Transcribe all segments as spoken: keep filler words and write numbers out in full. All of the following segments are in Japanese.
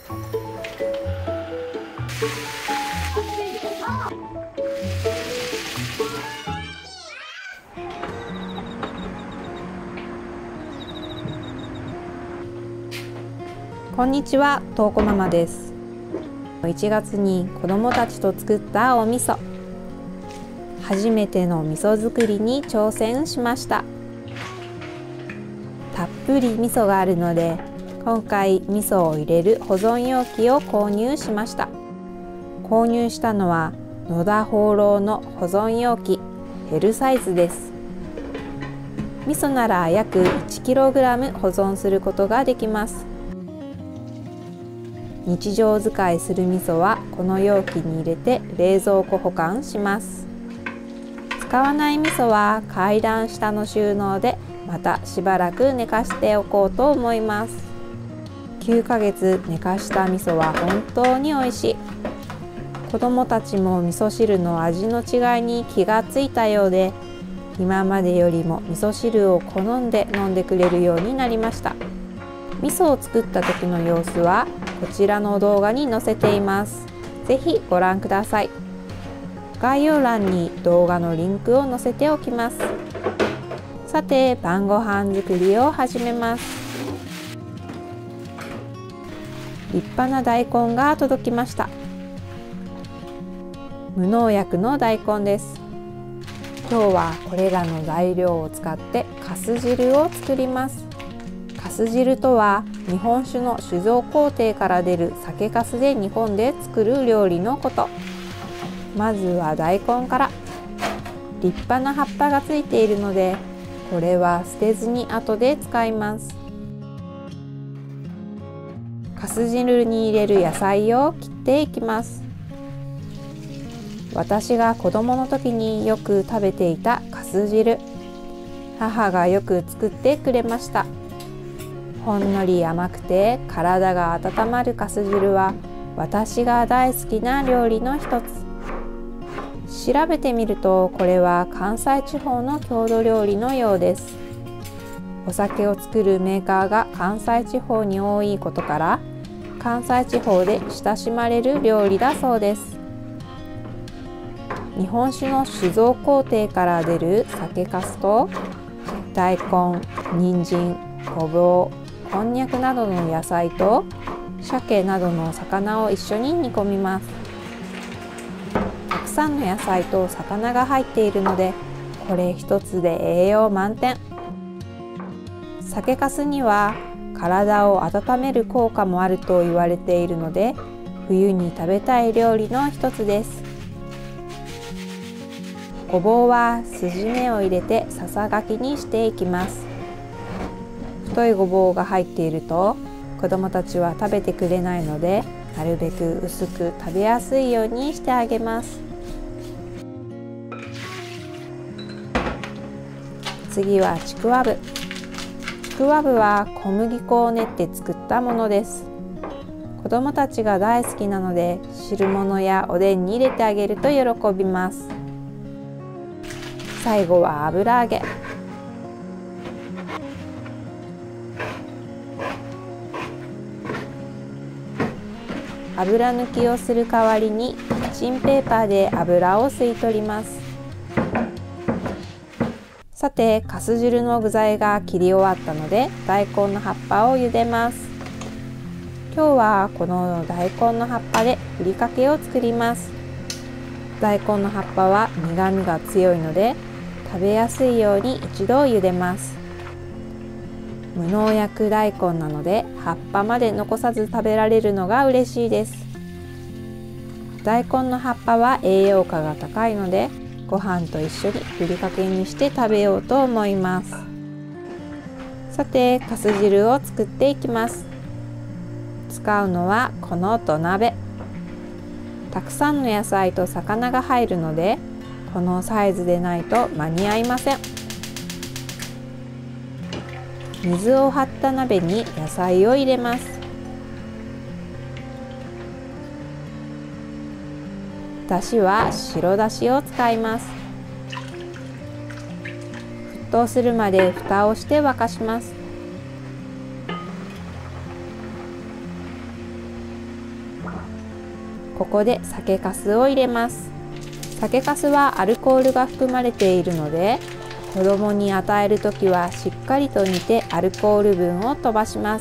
こんにちは、とうこママです。いちがつに子どもたちと作ったお味噌、初めての味噌作りに挑戦しました。たっぷり味噌があるので、今回味噌を入れる保存容器を購入しました。購入したのは野田ホーローの保存容器 エル サイズです。味噌なら約 いちキログラム 保存することができます。日常使いする味噌はこの容器に入れて冷蔵庫保管します。使わない味噌は階段下の収納でまたしばらく寝かしておこうと思います。きゅうかげつ寝かした味噌は本当に美味しい。子どもたちも味噌汁の味の違いに気がついたようで、今までよりも味噌汁を好んで飲んでくれるようになりました。味噌を作った時の様子はこちらの動画に載せています。ぜひご覧ください。概要欄に動画のリンクを載せておきます。さて、晩ご飯作りを始めます。立派な大根が届きました。無農薬の大根です。今日はこれらの材料を使ってかす汁を作ります。かす汁とは日本酒の酒造工程から出る酒粕で煮込んで作る料理のこと。まずは大根から。立派な葉っぱがついているので、これは捨てずに後で使います。かす汁に入れる野菜を切っていきます。私が子供の時によく食べていたかす汁、母がよく作ってくれました。ほんのり甘くて体が温まるかす汁は私が大好きな料理の一つ。調べてみると、これは関西地方の郷土料理のようです。お酒を作るメーカーが関西地方に多いことから、関西地方で親しまれる料理だそうです。日本酒の酒造工程から出る酒粕と大根、人参、ごぼう、こんにゃくなどの野菜と鮭などの魚を一緒に煮込みます。たくさんの野菜と魚が入っているので、これ一つで栄養満点。酒粕には体を温める効果もあると言われているので、冬に食べたい料理の一つです。ごぼうは筋目を入れてささがきにしていきます。太いごぼうが入っていると子どもたちは食べてくれないので、なるべく薄く食べやすいようにしてあげます。次はちくわぶ。ちくわぶは小麦粉を練って作ったものです。子どもたちが大好きなので、汁物やおでんに入れてあげると喜びます。最後は油揚げ。油抜きをする代わりにキッチンペーパーで油を吸い取ります。さて、かす汁の具材が切り終わったので、大根の葉っぱを茹でます。今日はこの大根の葉っぱでふりかけを作ります。大根の葉っぱは苦みが強いので、食べやすいように一度茹でます。無農薬大根なので、葉っぱまで残さず食べられるのが嬉しいです。大根の葉っぱは栄養価が高いので、ご飯と一緒にふりかけにして食べようと思います。さて、かす汁を作っていきます。使うのはこの土鍋。たくさんの野菜と魚が入るので、このサイズでないと間に合いません。水を張った鍋に野菜を入れます。だしは白だしを使います。沸騰するまで蓋をして沸かします。 ここで酒粕を入れます。酒粕はアルコールが含まれているので、子供に与えるときはしっかりと煮てアルコール分を飛ばします。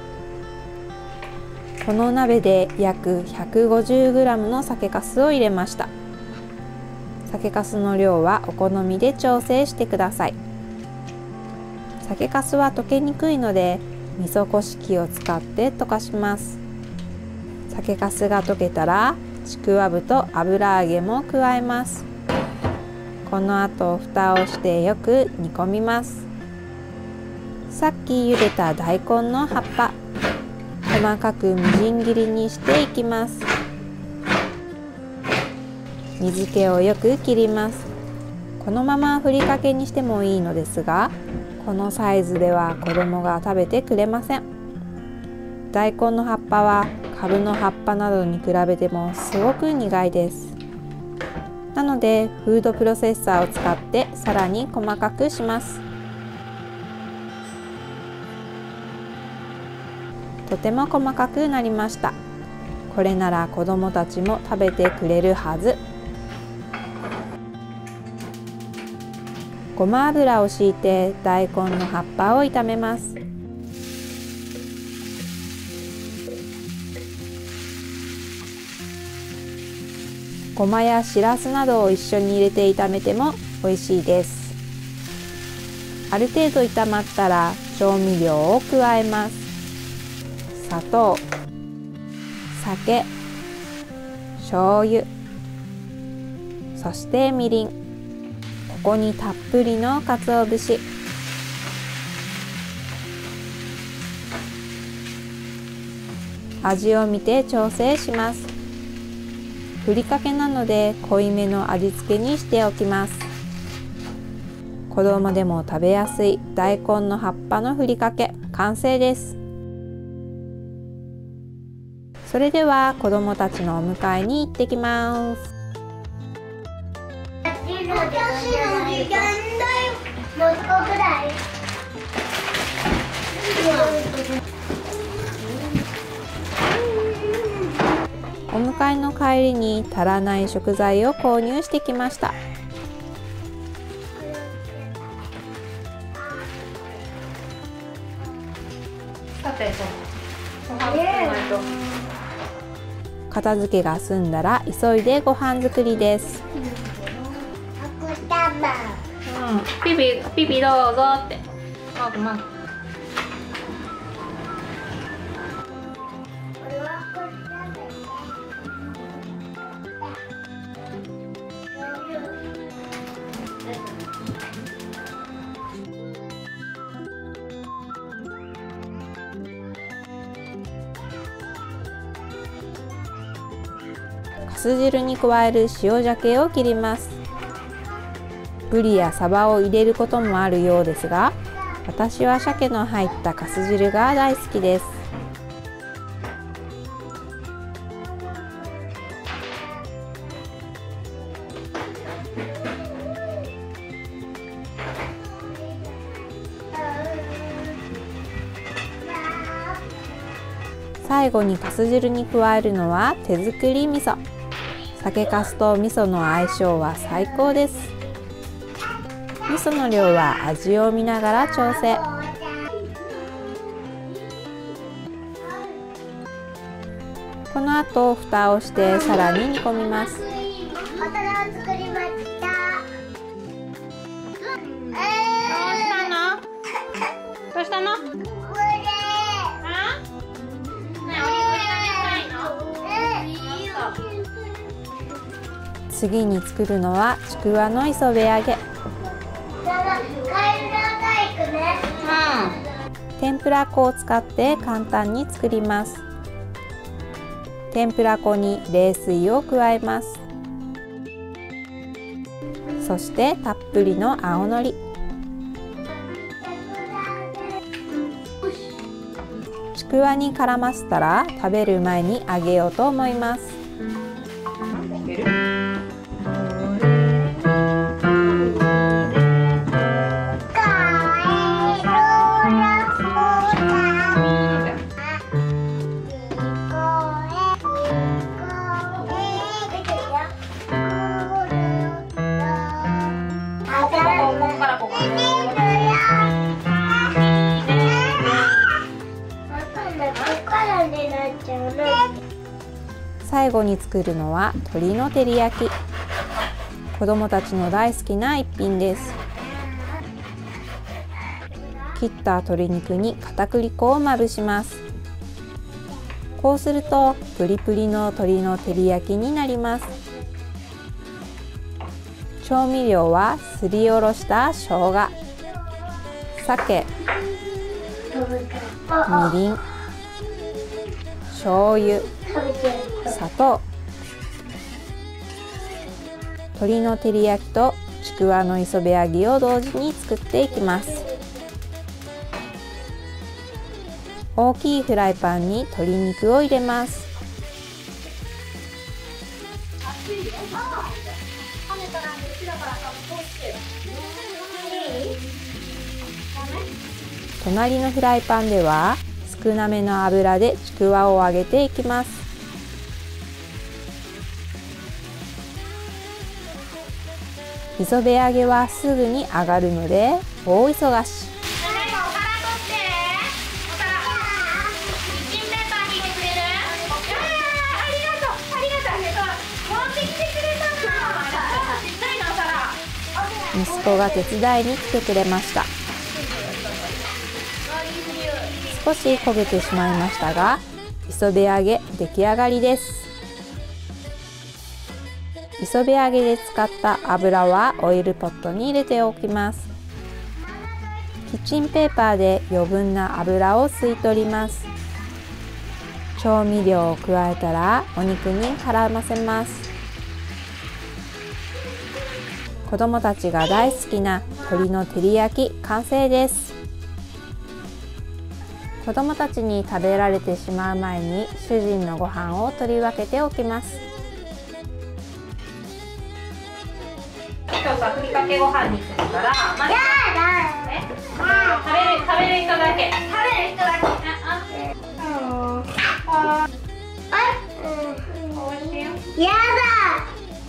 この鍋で約 ひゃくごじゅうグラム の酒粕を入れました。酒粕の量はお好みで調整してください。酒粕は溶けにくいので味噌こし器を使って溶かします。酒粕が溶けたらちくわぶと油揚げも加えます。この後蓋をしてよく煮込みます。さっき茹でた大根の葉っぱ、細かくみじん切りにしていきます。水気をよく切ります。このままふりかけにしてもいいのですが、このサイズでは子供が食べてくれません。大根の葉っぱは株の葉っぱなどに比べてもすごく苦いです。なのでフードプロセッサーを使ってさらに細かくします。とても細かくなりました。これなら子供たちも食べてくれるはず。ごま油を敷いて大根の葉っぱを炒めます。ごまやしらすなどを一緒に入れて炒めても美味しいです。ある程度炒まったら調味料を加えます。砂糖、酒、醤油、そしてみりん。ここにたっぷりの鰹節、味を見て調整します。ふりかけなので濃いめの味付けにしておきます。子供でも食べやすい大根の葉っぱのふりかけ完成です。それでは子供たちのお迎えに行ってきます。お迎えの帰りに足らない食材を購入してきました。片付けが済んだら急いでご飯作りです。うん、ピピピピどうぞって。マグマグ。かす汁に加える塩鮭を切ります。ブリやサバを入れることもあるようですが、私は鮭の入ったかす汁が大好きです。最後にかす汁に加えるのは手作り味噌。酒粕と味噌の相性は最高です。味噌の量は味を見ながら調整。この後蓋をしてさらに煮込みます。どうしたの？次に作るのはちくわの磯辺揚げ。天ぷら粉を使って簡単に作ります。天ぷら粉に冷水を加えます。そしてたっぷりの青のり。ちくわに絡ませたら食べる前に揚げようと思います。 最後に作るのは鶏の照り焼き。子どもたちの大好きな一品です。切った鶏肉に片栗粉をまぶします。こうするとプリプリの鶏の照り焼きになります。調味料はすりおろした生姜、酒、みりん、醤油、砂糖。鶏の照り焼きとちくわの磯辺揚げを同時に作っていきます。大きいフライパンに鶏肉を入れます。隣のフライパンでは少なめの油でちくわを揚げていきます。磯辺揚げはすぐに揚がるので大忙し。息子が手伝いに来てくれました。少し焦げてしまいましたが、磯辺揚げ出来上がりです。磯辺揚げで使った油はオイルポットに入れておきます。キッチンペーパーで余分な油を吸い取ります。調味料を加えたらお肉に絡ませます。子どもたちが大好きな鶏の照り焼き完成です。子どもたちに食べられてしまう前に主人のご飯を取り分けておきます。今日さ、ふりかけご飯にするから、まずえ食べる食べる人だけ。食べる人だけ。あ、おいしいよ。やだ。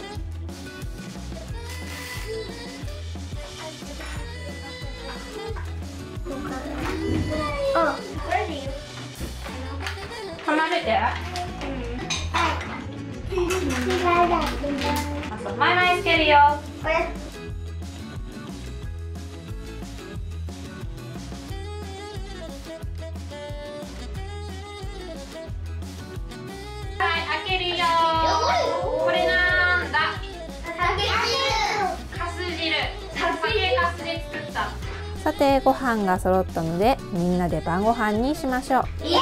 離れて。マイマイつけるよ。はい、開けるよ。これなんだ。かす汁。酒かすで作った。さて、ご飯が揃ったので、みんなで晩ご飯にしましょう。いただ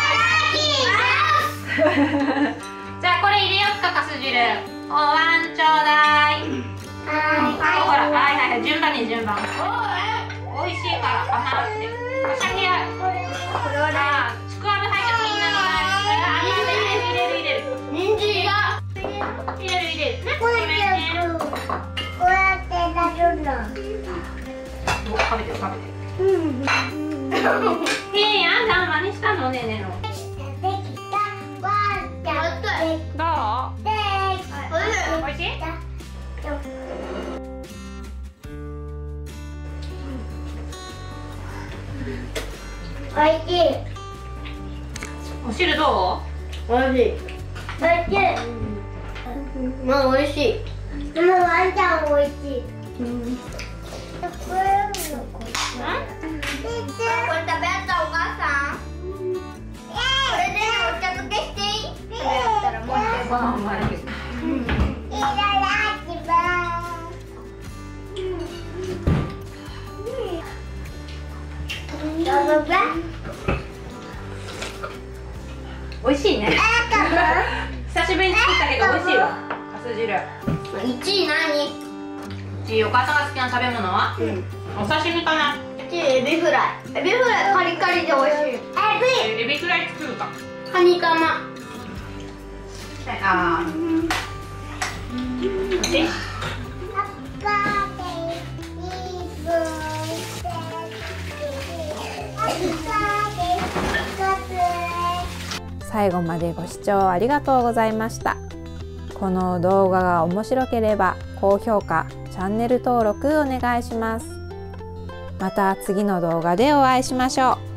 きます。じゃあ、これ入れよっか、かす汁。おわんちょうだい。はい、ほら、はいはい、順番に順番。おいしいから、甘くて。お酒や。あ、ちくわも入ってみんなの。あ、入れる入れる入れる。人参が。入れる入れる。ね、こうやって。こうやってやるの。食べてる食べてる。いいやん、じゃあ真似したのねねの。どう？おいしい？おいしい。お汁どう？おいしい。おいしい。まあおいしい。でもワンちゃんおいしい。これ食べやったお母さん。これでお茶漬けしていい？これやったらもう一回ご飯もある。いただきます。どうぞ。美味しいね。久しぶりに作ったけど美味しいわ。かす汁。一位何？お母さんが好きな食べ物は、うん、お刺身かな。エビフライ。エビフライカリカリで美味しい。エビエビフライ作るか。カニカマ。あー、うん、おいしい。最後までご視聴ありがとうございました。この動画が面白ければ高評価、チャンネル登録お願いします。また次の動画でお会いしましょう。